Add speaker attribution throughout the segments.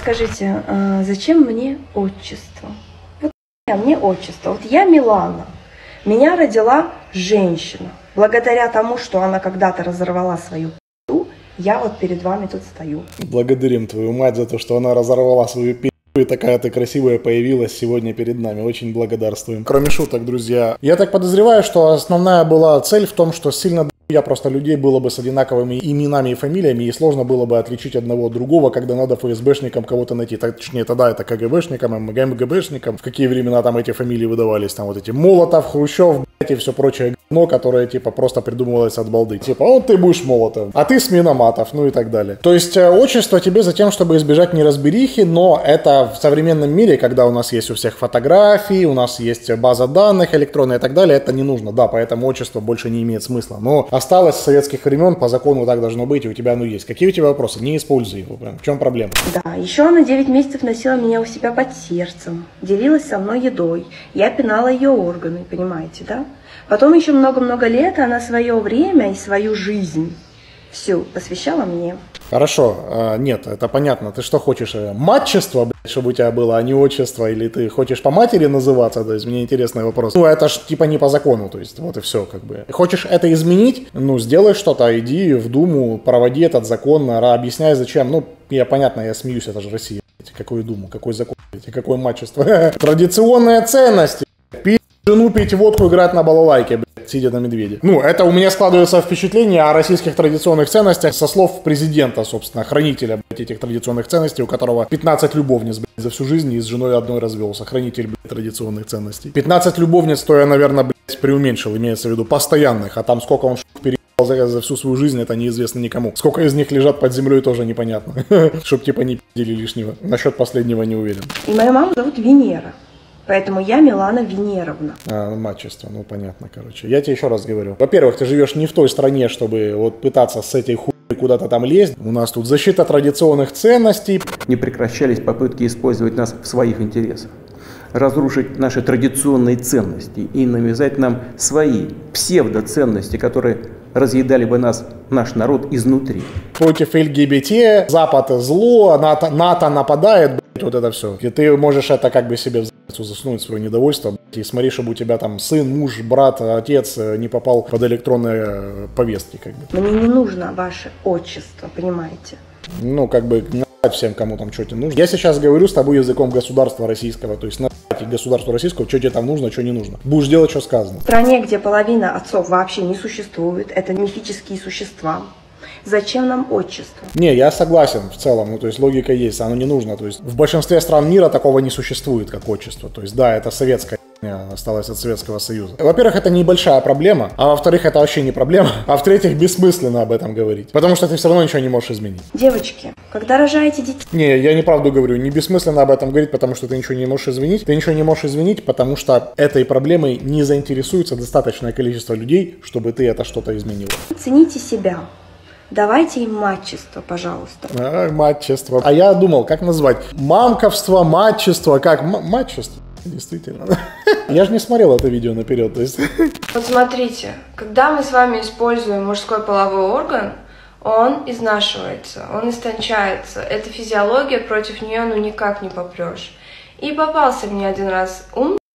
Speaker 1: Скажите, зачем мне отчество? Вот мне отчество. Вот я Милана. Меня родила женщина. Благодаря тому, что она когда-то разорвала свою пи***у, я вот перед вами тут стою.
Speaker 2: Благодарим твою мать за то, что она разорвала свою пи***у. И такая ты красивая появилась сегодня перед нами. Очень благодарствуем. Кроме шуток, друзья, я так подозреваю, что основная была цель в том, что сильно я просто людей было бы с одинаковыми именами и фамилиями, и сложно было бы отличить одного от другого, когда надо ФСБшникам кого-то найти. Точнее, тогда это КГБшникам, МГБшникам. В какие времена там эти фамилии выдавались, там вот эти Молотов, Хрущев, блядь, и все прочее говно, которое типа просто придумывалось от балды. Типа, вот ты будешь Молотов, а ты Сминоматов, ну и так далее. То есть отчество тебе за тем, чтобы избежать неразберихи, но это в современном мире, когда у нас есть у всех фотографии, у нас есть база данных электронная и так далее, это не нужно. Да, поэтому отчество больше не имеет смысла. Но осталось с советских времен, по закону так должно быть, и у тебя оно есть. Какие у тебя вопросы? Не используй его. Прям. В чем проблема?
Speaker 1: Да, еще она 9 месяцев носила меня у себя под сердцем, делилась со мной едой. Я пинала ее органы, понимаете, да? Потом еще много-много лет она свое время и свою жизнь всю посвящала мне.
Speaker 2: Хорошо, нет, это понятно. Ты что хочешь? Матчество, блядь, чтобы у тебя было, а не отчество? Или ты хочешь по матери называться? То есть мне интересный вопрос. Ну, это ж типа не по закону, то есть вот и все как бы. Хочешь это изменить? Ну, сделай что-то, иди в Думу, проводи этот закон, объясняй зачем. Ну, понятно, я смеюсь, это же Россия. Какую Думу, какой закон, какое матчество? Традиционные ценности. Пить жену, пить водку, играть на балалайке, блядь, сидя на медведе. Ну, это у меня складывается впечатление о российских традиционных ценностях со слов президента, собственно, хранителя, блядь, этих традиционных ценностей, у которого 15 любовниц, блядь, за всю жизнь и с женой одной развелся. Хранитель, блядь, традиционных ценностей. 15 любовниц, то я, наверное, блядь, преуменьшил, имеется в виду постоянных, а там сколько он переебал за всю свою жизнь, это неизвестно никому. Сколько из них лежат под землей, тоже непонятно. Чтоб типа не пиздили лишнего. Насчет последнего не уверен.
Speaker 1: И мою маму зовут Венера. Поэтому я Милана Венеровна.
Speaker 2: Матчество, ну понятно, короче. Я тебе еще раз говорю. Во-первых, ты живешь не в той стране, чтобы вот пытаться с этой хуйней куда-то там лезть. У нас тут защита традиционных ценностей.
Speaker 3: Не прекращались попытки использовать нас в своих интересах. Разрушить наши традиционные ценности и навязать нам свои псевдоценности, которые разъедали бы наш народ изнутри.
Speaker 2: Против ЛГБТ, Запад зло, НАТО нападает, блядь, вот это все. И ты можешь это как бы себе в задницу засунуть, свое недовольство, блядь, и смотри, чтобы у тебя там сын, муж, брат, отец не попал под электронные повестки, как бы.
Speaker 1: Мне не нужно ваше отчество, понимаете?
Speaker 2: Ну, как бы, всем, кому там что-то нужно. Я сейчас говорю с тобой языком государства российского, то есть государству российского, что тебе там нужно, что не нужно. Будешь делать, что сказано.
Speaker 1: В стране, где половина отцов вообще не существует, это мифические существа. Зачем нам отчество?
Speaker 2: Не, я согласен в целом, ну то есть логика есть, оно не нужно. То есть в большинстве стран мира такого не существует, как отчество. То есть да, это советская осталась от Советского Союза. Во-первых, это небольшая проблема, а во-вторых, это вообще не проблема, а в-третьих, бессмысленно об этом говорить, потому что ты все равно ничего не можешь изменить.
Speaker 1: Девочки, когда рожаете детей...
Speaker 2: Не, я неправду говорю, не бессмысленно об этом говорить, потому что ты ничего не можешь изменить. Ты ничего не можешь изменить, потому что этой проблемой не заинтересуется достаточное количество людей, чтобы ты это что-то изменила.
Speaker 1: Цените себя. Давайте им матчество, пожалуйста.
Speaker 2: Матчество. А я думал, как назвать? Мамковство, матчество, как? Матчество. Действительно. Я же не смотрел это видео наперед, то есть...
Speaker 4: Вот смотрите, когда мы с вами используем мужской половой орган, он изнашивается, он истончается. Это физиология, против нее ну никак не попрешь. И попался мне один раз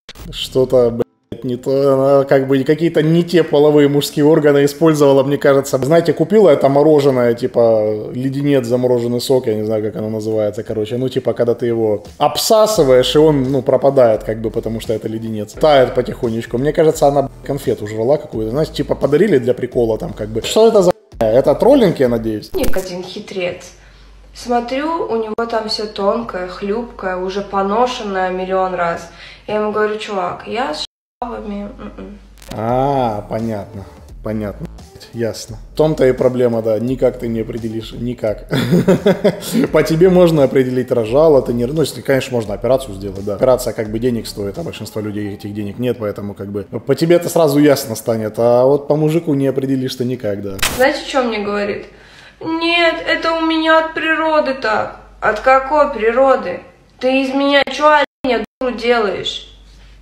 Speaker 2: Что-то, блядь, не то, она как бы какие-то не те половые мужские органы использовала, мне кажется. Знаете, купила это мороженое, типа леденец, замороженный сок, я не знаю, как оно называется, короче. Ну, типа, когда ты его обсасываешь, и он, ну, пропадает, как бы, потому что это леденец. Тает потихонечку. Мне кажется, она конфету жрала какую-то, знаете, типа подарили для прикола там, как бы. Что это за это троллинг, я надеюсь?
Speaker 4: Ник один хитрец. Смотрю, у него там все тонкое, хлюпкое, уже поношенное миллион раз. Я ему говорю, чувак, я с шавами.
Speaker 2: Понятно, понятно, ясно. В том-то и проблема, да, никак ты не определишь, никак. По тебе можно определить, рожала ты, не... Ну, если, конечно, можно операцию сделать, да. Операция как бы денег стоит, а большинство людей этих денег нет, поэтому как бы по тебе это сразу ясно станет, а вот по мужику не определишь ты никак, да.
Speaker 4: Знаете, что мне говорит? Нет, это у меня от природы так. От какой природы? Ты из меня что, оленя, дуру делаешь?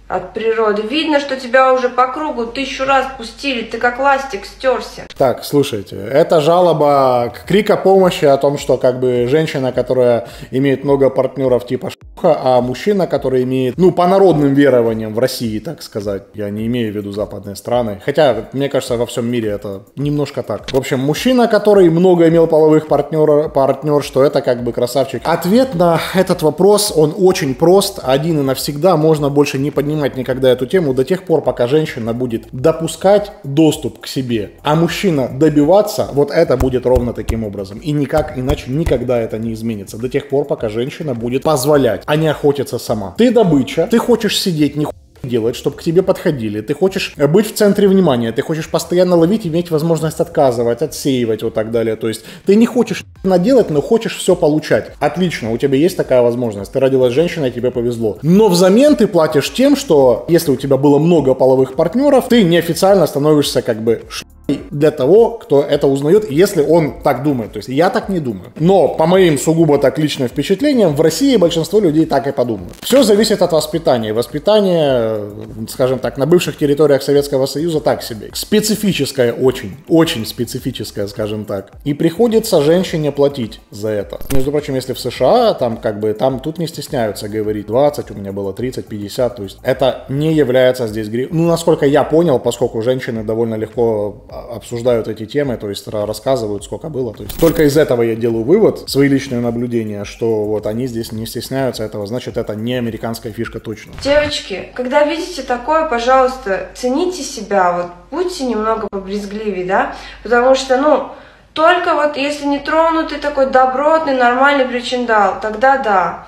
Speaker 4: от природы. Видно, что тебя уже по кругу 1000 раз пустили, ты как ластик стерся.
Speaker 2: Так, слушайте, это жалоба, крик о помощи о том, что как бы женщина, которая имеет много партнеров типа ш**ха, а мужчина, который имеет, ну, по народным верованиям в России, так сказать, я не имею в виду западные страны, хотя, мне кажется, во всем мире это немножко так. В общем, мужчина, который много имел половых партнер, что это как бы красавчик. Ответ на этот вопрос, он очень прост, один и навсегда, можно больше не поднимать никогда эту тему до тех пор, пока женщина будет допускать доступ к себе, а мужчина добиваться, вот это будет ровно таким образом. И никак иначе никогда это не изменится. До тех пор, пока женщина будет позволять, а не охотиться сама. Ты добыча, ты хочешь сидеть, не делать, чтобы к тебе подходили, ты хочешь быть в центре внимания, ты хочешь постоянно ловить, иметь возможность отказывать, отсеивать, вот так далее. То есть ты не хочешь наделать, но хочешь все получать. Отлично, у тебя есть такая возможность. Ты родилась женщиной, тебе повезло. Но взамен ты платишь тем, что если у тебя было много половых партнеров, ты неофициально становишься как бы для того, кто это узнает, если он так думает. То есть я так не думаю. Но по моим сугубо так личным впечатлениям, в России большинство людей так и подумают. Все зависит от воспитания. Воспитание, скажем так, на бывших территориях Советского Союза так себе. Специфическое очень, очень специфическое, скажем так. И приходится женщине платить за это. Между прочим, если в США, там как бы, там тут не стесняются говорить 20, у меня было 30, 50. То есть это не является здесь грехом. Ну, насколько я понял, поскольку женщины довольно легко обсуждают эти темы, то есть рассказывают, сколько было. То есть только из этого я делаю вывод, свои личные наблюдения, что вот они здесь не стесняются этого, значит, это не американская фишка точно.
Speaker 4: Девочки, когда видите такое, пожалуйста, цените себя, вот будьте немного побрезгливее, да, потому что, ну, только вот если не тронутый такой добротный, нормальный причиндал, тогда да.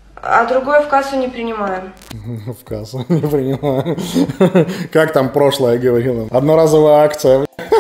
Speaker 4: А другое в кассу не принимаем.
Speaker 2: В кассу не принимаем. Как там прошлое говорила? Одноразовая акция.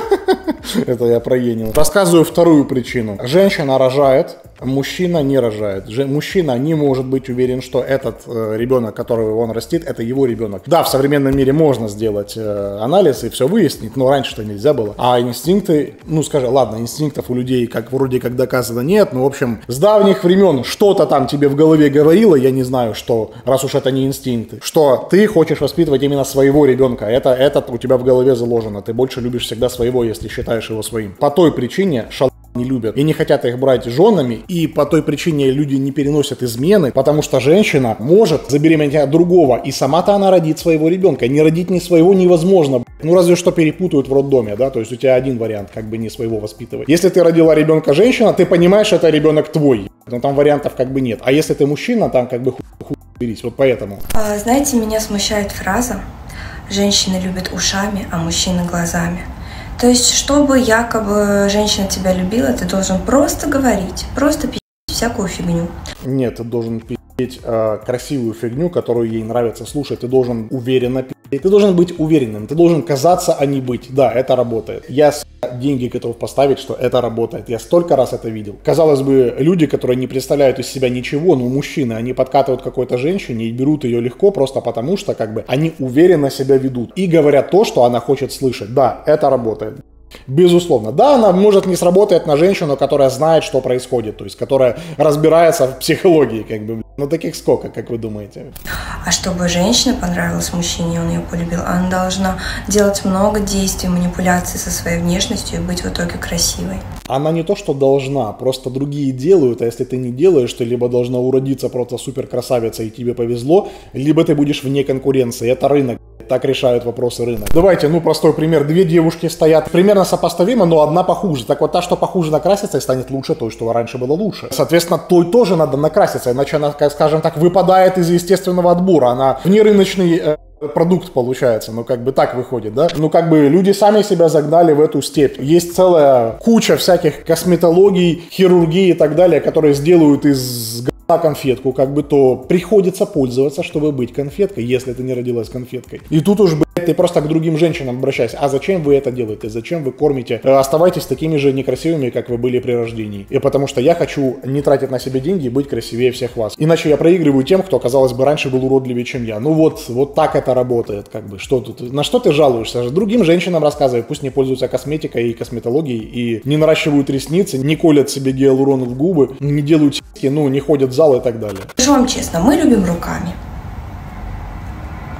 Speaker 2: Это я про Енина. Рассказываю вторую причину. Женщина рожает, мужчина не рожает. Мужчина не может быть уверен, что этот ребенок, которого он растит, это его ребенок. Да, в современном мире можно сделать анализ и все выяснить, но раньше-то нельзя было. А инстинкты, ну скажи, ладно, инстинктов у людей как вроде как доказано нет, но в общем с давних времен что-то там тебе в голове говорило, я не знаю, что, раз уж это не инстинкты, что ты хочешь воспитывать именно своего ребенка. Это у тебя в голове заложено. Ты больше любишь всегда своего, если считаешь его своим. По той причине не любят и не хотят их брать женами, и по той причине люди не переносят измены, потому что женщина может забеременеть от другого, и сама-то она родит своего ребенка. Не родить ни своего невозможно. Ну разве что перепутают в роддоме, да, то есть у тебя один вариант, как бы не своего воспитывать. Если ты родила ребенка женщина, ты понимаешь, что это ребенок твой, но там вариантов как бы нет. А если ты мужчина, там как бы хуй берись, вот поэтому.
Speaker 5: Знаете, меня смущает фраза «женщины любят ушами, а мужчины глазами». То есть, чтобы якобы женщина тебя любила, ты должен просто говорить, просто пи***ть всякую фигню.
Speaker 2: Нет, ты должен пи***ть красивую фигню, которую ей нравится слушать. Ты должен уверенно пи***ть. Ты должен быть уверенным, ты должен казаться, а не быть. Да, это работает. Я деньги готов поставить, что это работает. Я столько раз это видел. Казалось бы, люди, которые не представляют из себя ничего, но мужчины, они подкатывают какой-то женщине и берут ее легко просто потому, что как бы они уверенно себя ведут и говорят то, что она хочет слышать. Да, это работает. Безусловно. Да, она может не сработать на женщину, которая знает, что происходит, то есть которая разбирается в психологии, как бы. Но таких сколько, как вы думаете?
Speaker 5: А чтобы женщина понравилась мужчине, он ее полюбил, она должна делать много действий, манипуляций со своей внешностью и быть в итоге красивой.
Speaker 2: Она не то, что должна, просто другие делают, а если ты не делаешь, ты либо должна уродиться просто супер красавицей и тебе повезло, либо ты будешь вне конкуренции. Это рынок. Так решают вопросы рынок. Давайте, простой пример. Две девушки стоят примерно сопоставимо, но одна похуже. Так вот, та, что похуже накрасится, и станет лучше той, что раньше было лучше. Соответственно, той тоже надо накраситься, иначе она, скажем так, выпадает из естественного отбора. Она внерыночный продукт получается, как бы так выходит, да? Как бы люди сами себя загнали в эту степь. Есть целая куча всяких косметологий, хирургии и так далее, которые сделают из конфетку, как бы, то приходится пользоваться, чтобы быть конфеткой, если ты не родилась конфеткой. И тут уж, ты просто к другим женщинам обращайся. А зачем вы это делаете? Зачем вы кормите? Оставайтесь такими же некрасивыми, как вы были при рождении. И потому что я хочу не тратить на себя деньги и быть красивее всех вас. Иначе я проигрываю тем, кто, казалось бы, раньше был уродливее, чем я. Вот так это работает, как бы. Что тут? На что ты жалуешься? Другим женщинам рассказывай, пусть не пользуются косметикой и косметологией, и не наращивают ресницы, не колят себе гиалурон в губы, не делают сиськи, не ходят в зал и так далее.
Speaker 5: Скажу вам честно, мы любим руками.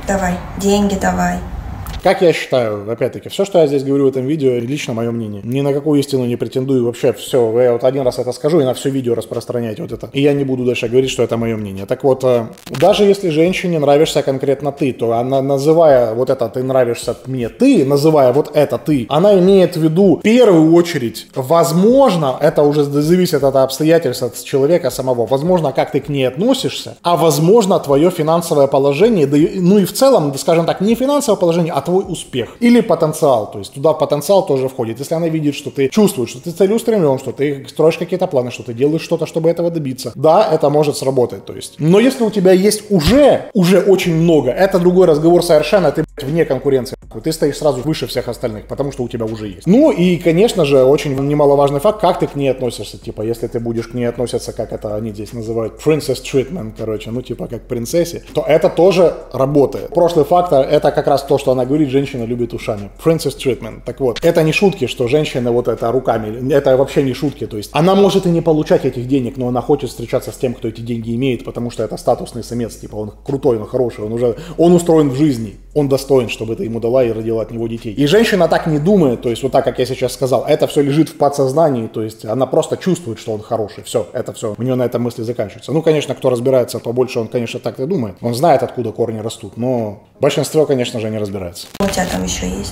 Speaker 5: Давай, деньги давай.
Speaker 2: Как я считаю, опять-таки, все, что я здесь говорю в этом видео, лично мое мнение. Ни на какую истину не претендую, вообще все. Я вот один раз это скажу и на все видео распространяйте вот это. И я не буду дальше говорить, что это мое мнение. Так вот, даже если женщине нравишься конкретно ты, то она, называя вот это «ты нравишься мне ты», называя вот это «ты», она имеет в виду в первую очередь, возможно, это уже зависит от обстоятельств, от человека самого, возможно, как ты к ней относишься, а возможно, твое финансовое положение, да, ну и в целом, скажем так, не финансовое положение, а твой успех или потенциал, то есть туда потенциал тоже входит. Если она видит, что ты чувствуешь, что ты целеустремлен, что ты строишь какие-то планы, что ты делаешь что-то, чтобы этого добиться, да, это может сработать, то есть. Но если у тебя есть уже очень много, это другой разговор совершенно, ты вне конкуренции, ты стоишь сразу выше всех остальных, потому что у тебя уже есть. Ну и, конечно же, очень немаловажный факт, как ты к ней относишься, типа, если ты будешь к ней относиться, как это они здесь называют, princess treatment, короче, ну типа как принцессе, то это тоже работает. Прошлый фактор, это как раз то, что она говорит, женщина любит ушами. Princess treatment. Так вот, это не шутки, что женщина вот это руками, это вообще не шутки, то есть она может и не получать этих денег, но она хочет встречаться с тем, кто эти деньги имеет, потому что это статусный самец, типа он крутой, он хороший, он устроен в жизни, он достоин, чтобы ты ему дала и родила от него детей. И женщина так не думает, то есть вот так, как я сейчас сказал, это все лежит в подсознании, то есть она просто чувствует, что он хороший, все, это все, у нее на этом мысли заканчиваются. Ну, конечно, кто разбирается побольше, он, конечно, так и думает, он знает, откуда корни растут, но большинство, конечно же, не разбирается.
Speaker 5: У тебя там еще есть?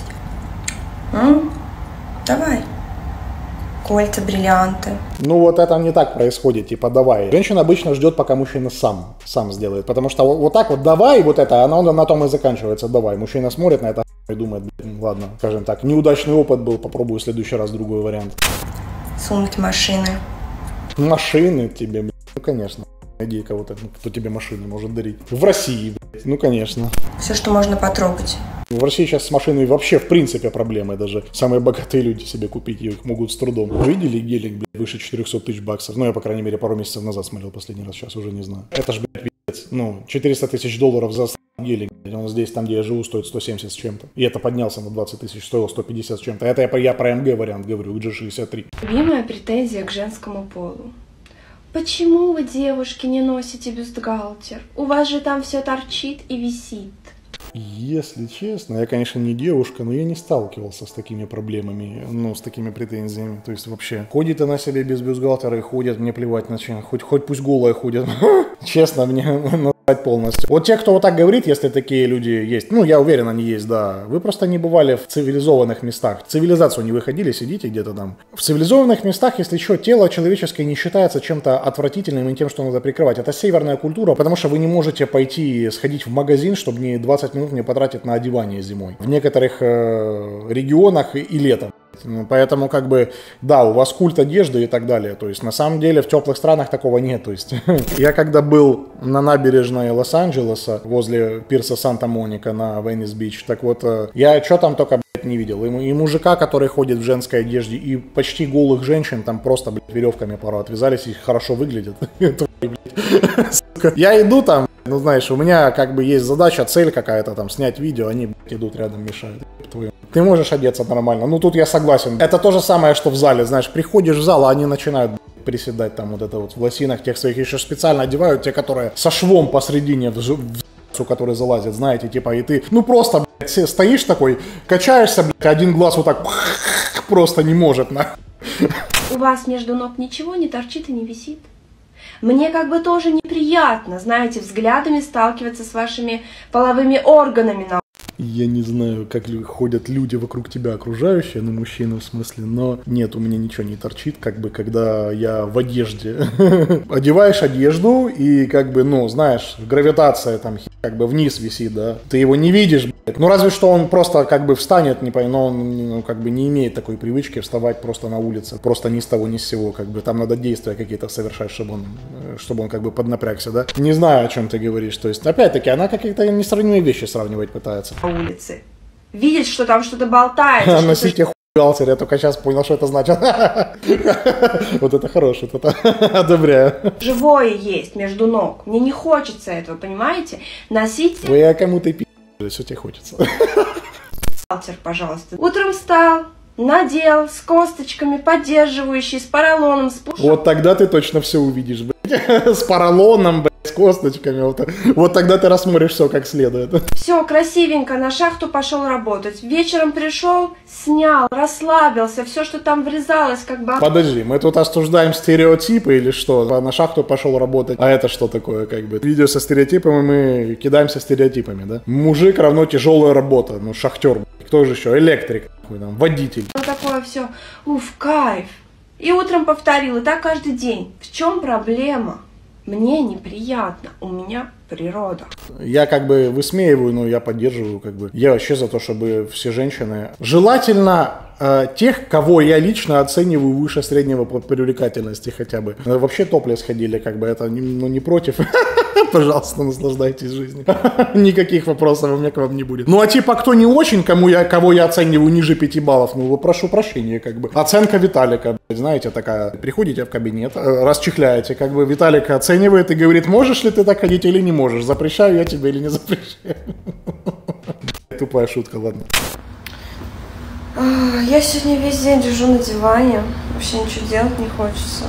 Speaker 5: Давай. Кольца, бриллианты.
Speaker 2: Ну вот это не так происходит, типа давай. Женщина обычно ждет, пока мужчина сам сделает, потому что вот так вот давай, вот это, она на том и заканчивается, давай. Мужчина смотрит на это и думает, ладно, скажем так, неудачный опыт был, попробую в следующий раз другой вариант.
Speaker 5: Сумки, машины.
Speaker 2: Машины тебе, ну конечно. Найди кого-то, кто тебе машины может дарить. В России, ну конечно.
Speaker 5: Все, что можно потрогать.
Speaker 2: В России сейчас с машиной вообще в принципе проблемы. Даже самые богатые люди себе купить их могут с трудом. Вы видели гелик, выше 400 тысяч баксов? Ну, я, по крайней мере, пару месяцев назад смотрел последний раз, сейчас уже не знаю. Это ж, пиздец. Ну, 400 тысяч долларов за гелик. Он здесь, там, где я живу, стоит 170 с чем-то. И это поднялся на 20 тысяч, стоил 150 с чем-то. Это я про МГ вариант говорю, G63.
Speaker 4: Любимая претензия к женскому полу. Почему вы, девушки, не носите бюстгальтер? У вас же там все торчит и висит.
Speaker 2: Если честно, я, конечно, не девушка, но я не сталкивался с такими проблемами, ну, с такими претензиями. То есть вообще, ходит она себе без бюстгальтера и ходит, мне плевать на чем. Хоть пусть голая ходит. Честно, мне насрать полностью. Вот те, кто вот так говорит, если такие люди есть, ну, я уверен, они есть, да. Вы просто не бывали в цивилизованных местах. В цивилизацию не выходили, сидите где-то там. В цивилизованных местах, если что, тело человеческое не считается чем-то отвратительным и тем, что надо прикрывать. Это северная культура, потому что вы не можете пойти сходить в магазин, чтобы не 20 минут не потратить на одевание зимой. В некоторых регионах и летом. Поэтому, как бы, да, у вас культ одежды и так далее. То есть, на самом деле, в теплых странах такого нет. То есть, я когда был на набережной Лос-Анджелеса, возле пирса Санта-Моника на Веннис-Бич, так вот, я что там только, блядь, не видел. И мужика, который ходит в женской одежде, и почти голых женщин там просто, блядь, веревками пару отвязались и хорошо выглядят. Я иду там, ну, знаешь, у меня как бы есть задача, цель какая-то там, снять видео, они, блядь, идут рядом, мешают. Ты можешь одеться нормально. Ну, тут я согласен. Это то же самое, что в зале, знаешь, приходишь в зал, а они начинают приседать там вот это вот в лосинах, тех своих еще специально одевают, те, которые со швом посредине, который залазит, знаете, типа, и ты, ну, просто, блядь, стоишь такой, качаешься, блядь, один глаз вот так просто не может, на.
Speaker 4: У вас между ног ничего не торчит и не висит? Мне как бы тоже неприятно, знаете, взглядами сталкиваться с вашими половыми органами на.
Speaker 2: Я не знаю, как ходят люди вокруг тебя окружающие, ну, мужчины в смысле, но нет, у меня ничего не торчит, как бы, когда я в одежде. Одеваешь одежду и, как бы, ну, знаешь, гравитация там, как бы, вниз висит, да, ты его не видишь, блядь. Ну, разве что он просто, как бы, встанет, но он, ну, как бы, не имеет такой привычки вставать просто на улице, просто ни с того, ни с сего, как бы, там надо действия какие-то совершать, чтобы он, как бы, поднапрягся, да. Не знаю, о чем ты говоришь, то есть, опять-таки, она какие-то несравнимые вещи сравнивать пытается.
Speaker 4: Улицы. Видеть, что там что-то болтается.
Speaker 2: Носите хуй, я только сейчас понял, что это значит. Вот это хорошее, это одобряю.
Speaker 4: Живое есть между ног. Мне не хочется этого, понимаете? Носите.
Speaker 2: Вы кому-то пи***ли, что тебе хочется.
Speaker 4: Пожалуйста. Утром встал, надел, с косточками, поддерживающий, с поролоном, с пушком.
Speaker 2: Вот тогда ты точно все увидишь, блядь. С поролоном, блядь, с косточками. Вот тогда ты рассмотришь все как следует.
Speaker 4: Все, красивенько, на шахту пошел работать. Вечером пришел, снял, расслабился, все, что там врезалось, как бы...
Speaker 2: Подожди, мы тут осуждаем стереотипы или что? На шахту пошел работать. А это что такое, как бы? Видео со стереотипами, мы кидаемся стереотипами, да? Мужик равно тяжелая работа. Ну, шахтер, кто же еще? Электрик, там, водитель.
Speaker 4: Ну такое все, кайф. И утром повторил, и так каждый день. В чем проблема? Мне неприятно, у меня природа.
Speaker 2: Я как бы высмеиваю, но я поддерживаю, как бы. Я вообще за то, чтобы все женщины... Желательно тех, кого я лично оцениваю выше среднего по привлекательности хотя бы. Вообще топлес ходили, как бы, это не против. Пожалуйста, наслаждайтесь жизнью. Никаких вопросов у меня к вам не будет. Ну, а типа, кто не очень, кого я оцениваю ниже 5 баллов, ну, прошу прощения, как бы. Оценка Виталика, знаете, такая. Приходите в кабинет, расчехляете, как бы, Виталик оценивает и говорит, можешь ли ты так ходить или не можешь, запрещаю я тебе или не запрещаю. Тупая шутка, ладно.
Speaker 4: Я сегодня весь день лежу на диване, вообще ничего делать не хочется.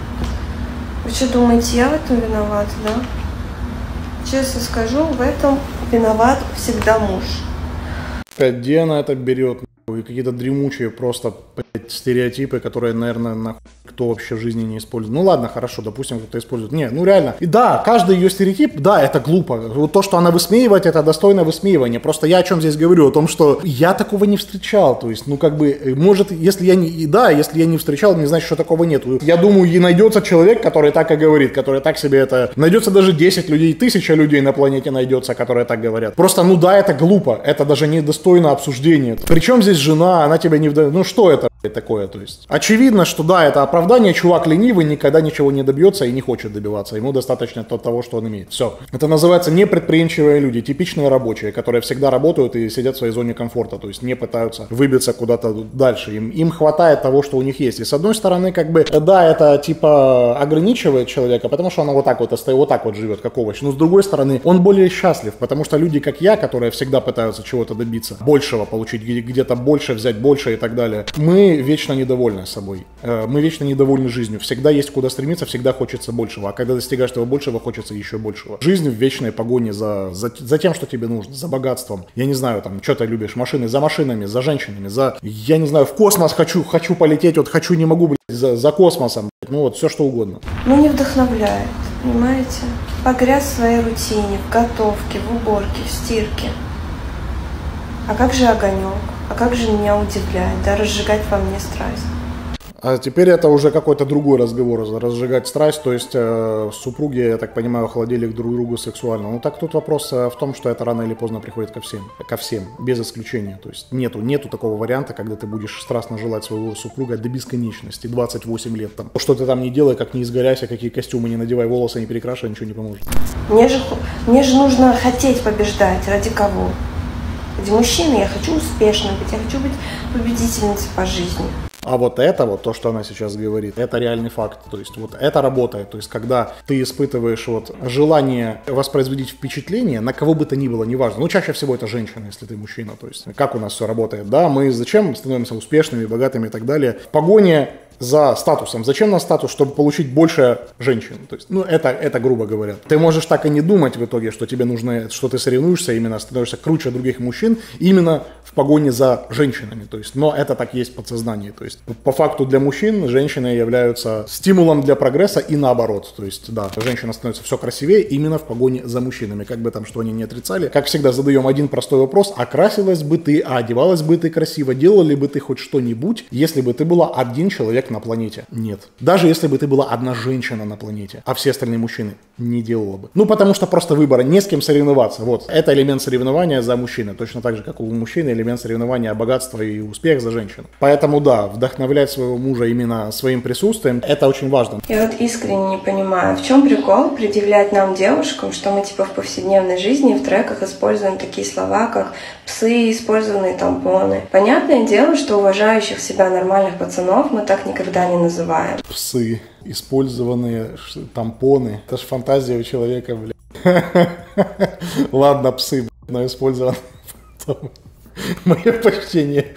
Speaker 4: Вы что думаете, я в этом виновата, да? Честно скажу, в этом виноват всегда муж.
Speaker 2: Где она это берет? И какие-то дремучие просто стереотипы, которые, наверное, кто вообще в жизни не использует. Ну ладно, хорошо, допустим, кто-то использует. Не, ну реально. И да, каждый ее стереотип, да, это глупо. Вот то, что она высмеивает, это достойное высмеивание. Просто я о чем здесь говорю? О том, что я такого не встречал. То есть, ну как бы, может, если я не встречал, не значит, что такого нет. Я думаю, и найдется человек, который так и говорит, который так себе это... Найдется даже 10 людей, 1000 людей на планете найдется, которые так говорят. Просто, ну да, это глупо. Это даже не достойно обсуждения. Причем здесь жена, она тебя не вдает. Ну что это такое, то есть? Очевидно, что да, это оправдание, чувак ленивый, никогда ничего не добьется и не хочет добиваться. Ему достаточно того, что он имеет. Все. Это называется непредприимчивые люди, типичные рабочие, которые всегда работают и сидят в своей зоне комфорта, то есть не пытаются выбиться куда-то дальше. Им хватает того, что у них есть. И с одной стороны, как бы, да, это типа ограничивает человека, потому что он вот так вот живет, как овощ. Но с другой стороны, он более счастлив, потому что люди, как я, которые всегда пытаются чего-то добиться, большего получить, где-то больше взять, больше и так далее, мы вечно недовольны собой. Мы вечно недовольны жизнью. Всегда есть куда стремиться, всегда хочется большего. А когда достигаешь того большего, хочется еще большего. Жизнь в вечной погоне за тем, что тебе нужно, за богатством. Я не знаю, там, что ты любишь, машины, за машинами, за женщинами, я не знаю, в космос хочу полететь, вот хочу, не могу, блядь, за космосом, блядь, ну вот, все что угодно.
Speaker 4: Ну не вдохновляет, понимаете? Погряз в своей рутине, в готовке, в уборке, в стирке. А как же огонек? А как же меня удивляет, да, разжигать во мне страсть?
Speaker 2: А теперь это уже какой-то другой разговор, разжигать страсть, то есть супруги, я так понимаю, охладели друг другу сексуально. Ну так тут вопрос в том, что это рано или поздно приходит ко всем, без исключения. То есть нету такого варианта, когда ты будешь страстно желать своего супруга до бесконечности, 28 лет там. Что ты там не делай, как не изгоряйся, какие костюмы не надевай, волосы не перекрашивай, ничего не поможет.
Speaker 4: Мне же нужно хотеть побеждать, ради кого? Ради мужчины я хочу успешно быть, я хочу быть победительницей по жизни.
Speaker 2: А вот это вот, то, что она сейчас говорит, это реальный факт. То есть вот это работает. То есть когда ты испытываешь вот желание воспроизводить впечатление на кого бы то ни было, неважно. Ну, чаще всего это женщина, если ты мужчина. То есть как у нас все работает. Да, мы зачем становимся успешными, богатыми и так далее? В погоне за статусом. Зачем нам статус? Чтобы получить больше женщин. То есть, ну, это грубо говоря. Ты можешь так и не думать в итоге, что тебе нужно, что ты соревнуешься, именно становишься круче других мужчин, именно в погоне за женщинами. То есть, но это так есть в подсознании. То есть, по факту для мужчин женщины являются стимулом для прогресса и наоборот. То есть, да, женщина становится все красивее именно в погоне за мужчинами. Как бы там, что они не отрицали. Как всегда, задаем один простой вопрос. А красилась бы ты, одевалась бы ты красиво, делала ли бы ты хоть что-нибудь, если бы ты была один человек на планете? Нет. Даже если бы ты была одна женщина на планете, а все остальные мужчины, не делала бы. Ну, потому что просто выбора, не с кем соревноваться. Вот. Это элемент соревнования за мужчины. Точно так же, как у мужчины элемент соревнования богатства и успех за женщину. Поэтому, да, вдохновлять своего мужа именно своим присутствием, это очень важно.
Speaker 4: Я вот искренне не понимаю, в чем прикол предъявлять нам, девушкам, что мы типа в повседневной жизни в треках используем такие слова, как псы, использованные тампоны. Понятное дело, что уважающих себя нормальных пацанов мы так никогда не называем.
Speaker 2: Псы, использованные тампоны. Это ж фантазия у человека, блядь. Ладно, псы, но использованные. Мое почтение.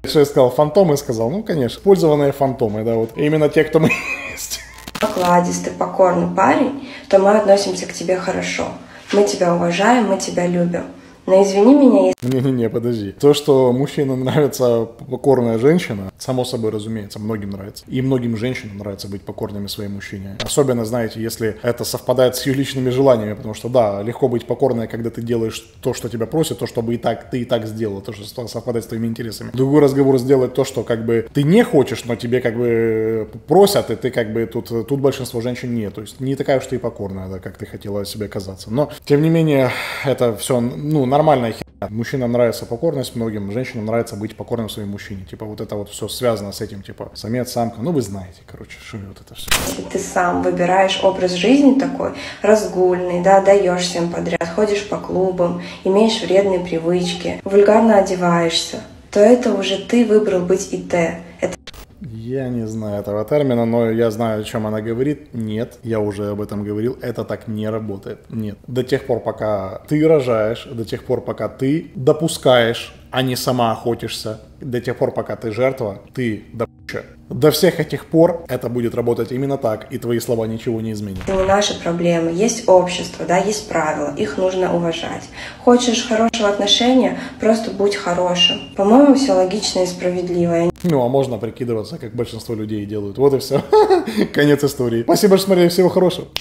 Speaker 2: Что я сказал, фантомы сказал? Ну, конечно, использованные фантомы, да, вот. Именно те, кто мы есть.
Speaker 5: Покладистый, покорный парень, то мы относимся к тебе хорошо. Мы тебя уважаем, мы тебя любим. Но извини меня, если...
Speaker 2: Не-не-не, подожди. То, что мужчинам нравится покорная женщина, само собой разумеется, многим нравится. И многим женщинам нравится быть покорными своей мужчине. Особенно, знаете, если это совпадает с ее личными желаниями, потому что, да, легко быть покорной, когда ты делаешь то, что тебя просят, то, чтобы ты и так сделал, то, что совпадает с твоими интересами. Другой разговор сделать то, что как бы ты не хочешь, но тебе как бы просят, и ты как бы тут большинство женщин нет. То есть не такая уж ты и покорная, да, как ты хотела себе казаться. Но, тем не менее, это все, ну, нормальная херня. Мужчинам нравится покорность, многим женщинам нравится быть покорным своему мужчине. Типа вот это вот все связано с этим, типа самец, самка. Ну вы знаете, короче, что вот это все.
Speaker 5: Если ты сам выбираешь образ жизни такой, разгульный, да, даешь всем подряд, ходишь по клубам, имеешь вредные привычки, вульгарно одеваешься, то это уже ты выбрал быть ИТ. Это...
Speaker 2: Я не знаю этого термина, но я знаю, о чем она говорит. Нет, я уже об этом говорил, это так не работает. Нет. До тех пор, пока ты рожаешь, до тех пор, пока ты допускаешь, а не сама охотишься, до тех пор, пока ты жертва, ты добыча. До всех этих пор это будет работать именно так, и твои слова ничего не изменят.
Speaker 5: Это не наши проблемы, есть общество, да, есть правила, их нужно уважать. Хочешь хорошего отношения, просто будь хорошим. По-моему, все логично и справедливо.
Speaker 2: Ну, а можно прикидываться, как большинство людей делают. Вот и все. Конец истории. Спасибо, что смотрели. Всего хорошего.